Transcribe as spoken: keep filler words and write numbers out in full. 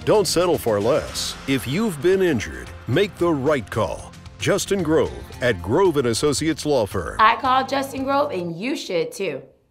Don't settle for less. If you've been injured, make the right call. Justin Grove at Grove and Associates Law Firm. I called Justin Grove, and you should too.